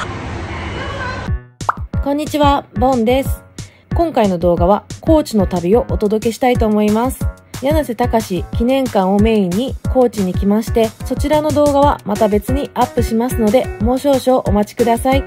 こんにちは、ボンです。今回の動画は高知の旅をお届けしたいと思います。柳瀬隆記念館をメインに高知に来まして、そちらの動画はまた別にアップしますので、もう少々お待ちください。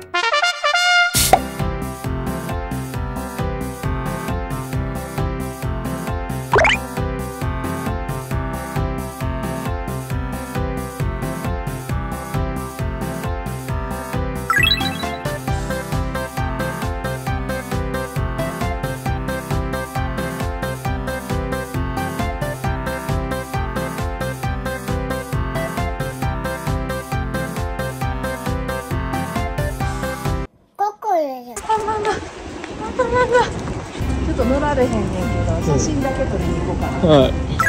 ちょっと乗られへんねんけど、写真だけ撮りに行こうかな。はい。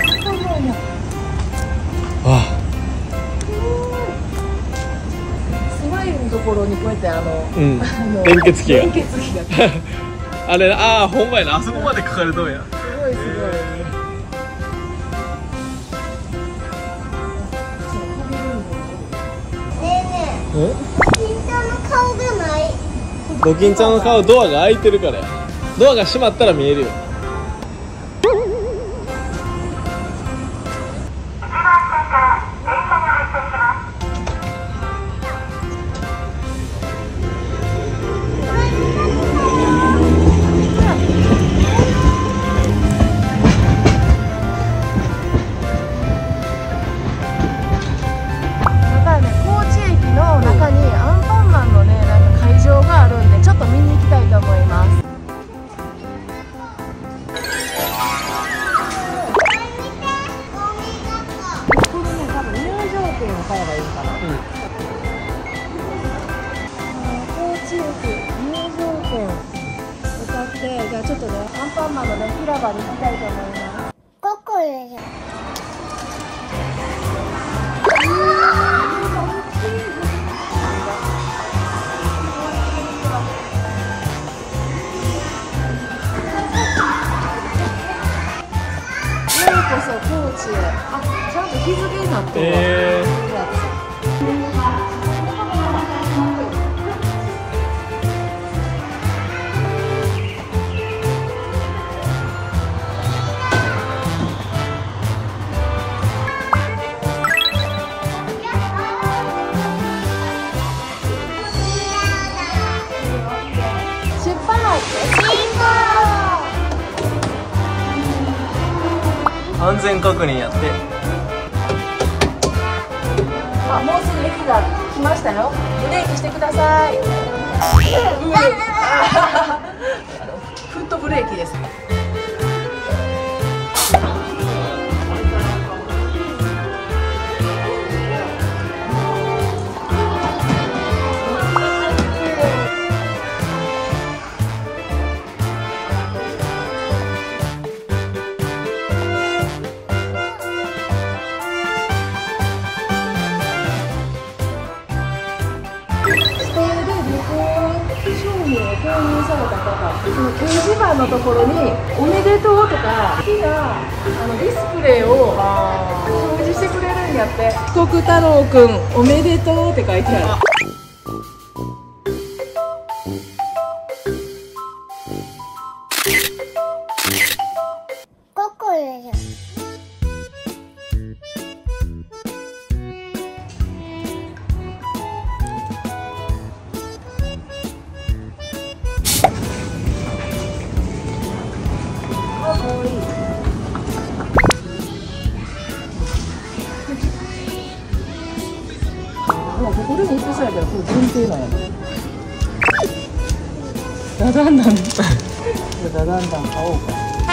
スマイルのところにこうやって連結器が。 連結器が。 あれ、ほんまやな、あそこまで書かれとんや。 すごいすごい。 ドキンちゃんの顔、ドアが開いてるからや。ドアが閉まったら見えるよ。 買えばいいかな。高知駅入場券を買って、じゃあちょっとね、アンパンマンのね、広場に行きたいと思います。ここでしょ。ようこそ高知へ。ちゃんと日付になってるわ。 安全確認やって。 もうすぐ駅が来ましたよ。ブレーキしてください。フットブレーキです。購入された方、その掲示板のところに「おめでとう」とか好きなディスプレイを表示してくれるんやって。「福太郎くんおめでとう」って書いてある。ここでしょ。ここでも一緒やけど、これ限定なんやな。ダダンダン。ダダンダン買おうか。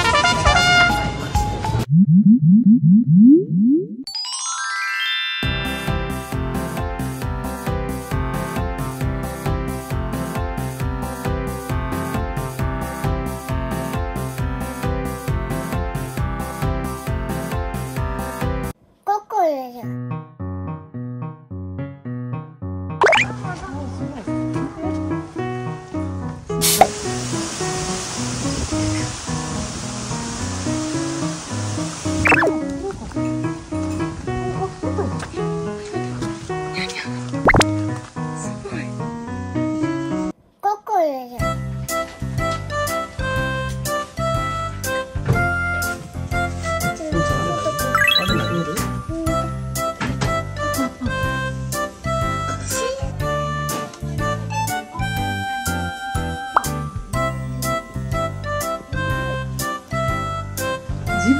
ここでしょ。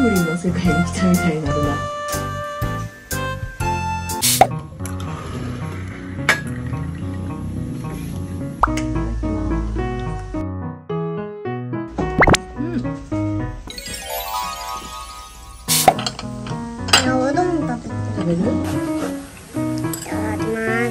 ブリンの世界に来たみたいになるな。 おどん食べる？ 食べる？ いただきます。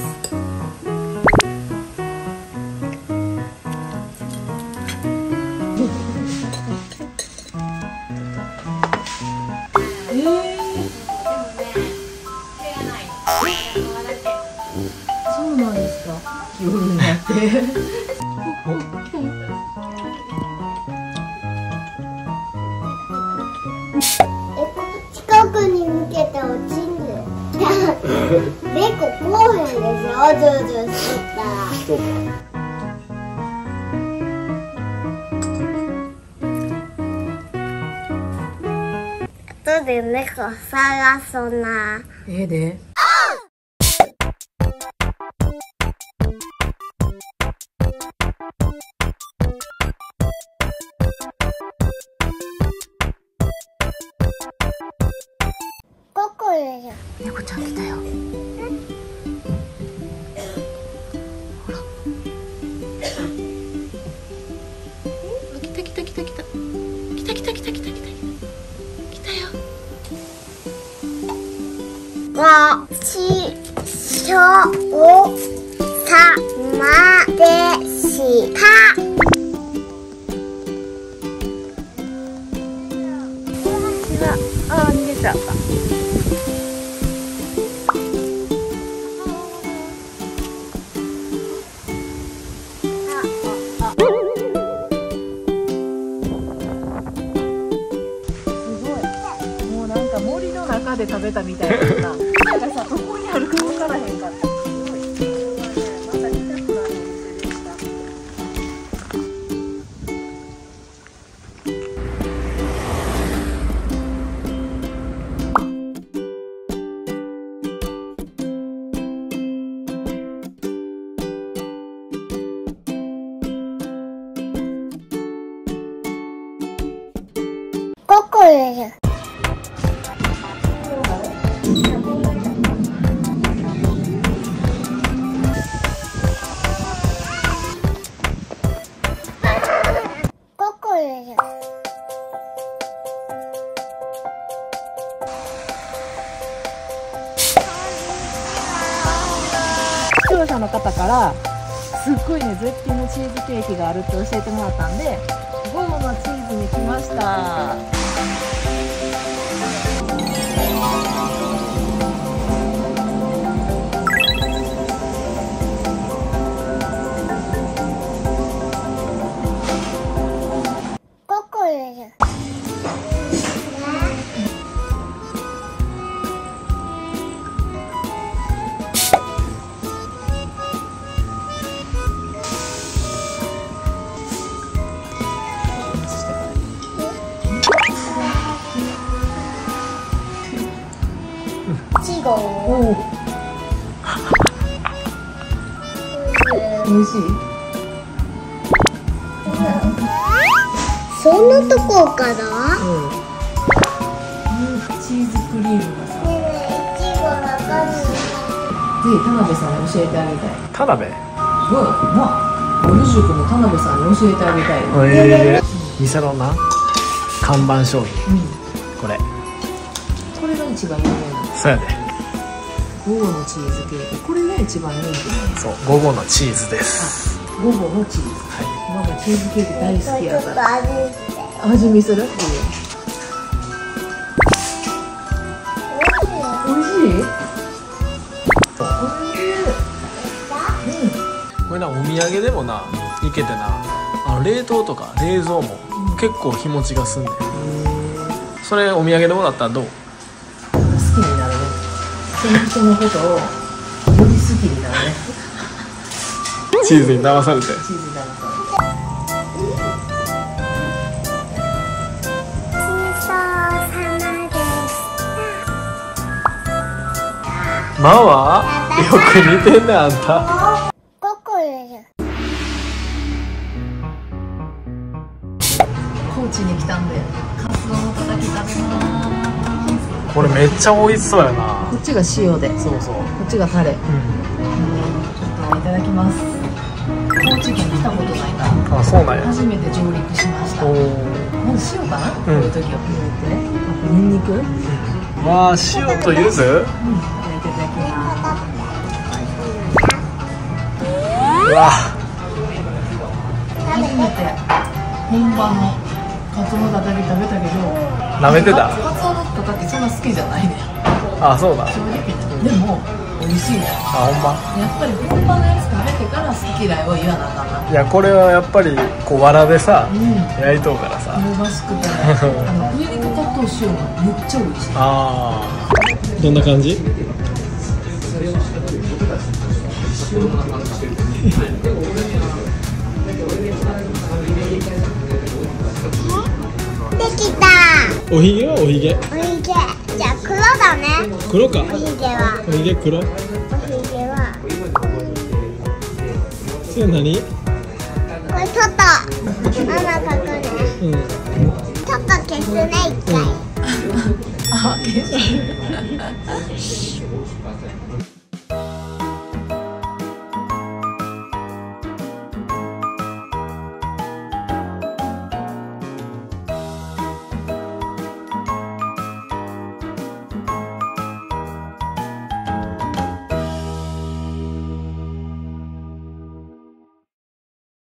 そうなんですか。夜になって。 近くに向けて落ちんで。でここうへんでしょ。ずうずうしとったら。 そうか。 後で猫探そうな。 ええで。 ここでしょ。 猫ちゃん来たよ。ほら。来た来た来た来た。来た来た来た来た来た。来たよ。 ごちそうさまでした。 ああ、逃げちゃった。もうなんか森の中で食べたみたいな。なんかさ、どこにあるか分からへんかった。すごい。また見たくなるお店でした。 ここでしょ。ここでしょ。 視聴者の方からすっごいね絶品のチーズケーキがあるって教えてもらったんで、午後のチーズに来ました。 ここでしょ。ちご。 おお、美味しい。 そんなとこかな。 チーズクリームがさ、 ねえ、いちごわかんない。 ぜひ田辺さんに教えてあげたい。 田辺。 そうやな。ぼる塾の田辺さんに教えてあげたい。 店のな看板商品。これ。 これが一番有名なの。 そうやで。 午後のチーズケーキ。これが一番人気なの。 そう、午後のチーズです。 午後のチーズ。 はママチーズケーキ大好きやちょっとから。 味見して。 味見する？美味しい？美味しい？ これな、お土産でもな、いけてな、冷凍とか冷蔵も結構日持ちがすんねん。それお土産でもらったらどう？ 好きになるね。その人のことをより好きになるね。 チーズに騙されて。 チーズになるから。 マはよく似てんねあんた。 ここでしょ。 高知に来たんでカツオのたたき食べます。 これめっちゃ美味しそうやな。 こっちが塩で、 そうそう。 こっちがタレ。 うん。 いただきます。高知県来たことないからあ、そうなんや。 初めて上陸しました。 おお。 まず塩かな、こういう時は入れて、あとニンニク、 わあ、塩と柚子。 いただきます。 うわ。 初めて本場のカツオのたたき食べたけど、 舐めてた。 カツオのたたきそんな好きじゃないね。 あ、そうだ。 正直でも美味しいね。 あ、ほんま。 やっぱり本場のやつ食べてから好き嫌いを言わなあかんな。 いや、これはやっぱりこう藁でさ、 うん、 焼いとうからさ。 香ばしくて、上にかかっとう塩もめっちゃ美味しい。 ああ。どんな感じ？ できた。 おひげはおひげ。 おひげ。じゃあ黒だね。 黒か。 おひげは。 おひげ黒。 おひげは。 それ何？ これちょっと穴かくね。 うん。 ちょっと消すね一回。 あ、消す。